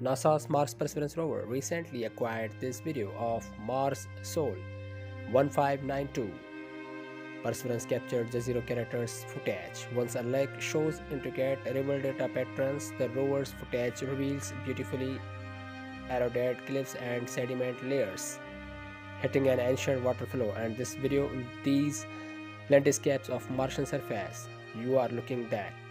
NASA's Mars Perseverance rover recently acquired this video of Mars Sol 1592. Perseverance captured the zero characters footage. Once a lake shows intricate river data patterns, the rover's footage reveals beautifully eroded cliffs and sediment layers, hitting an ancient water flow. And this video, these landscapes of Martian surface, you are looking at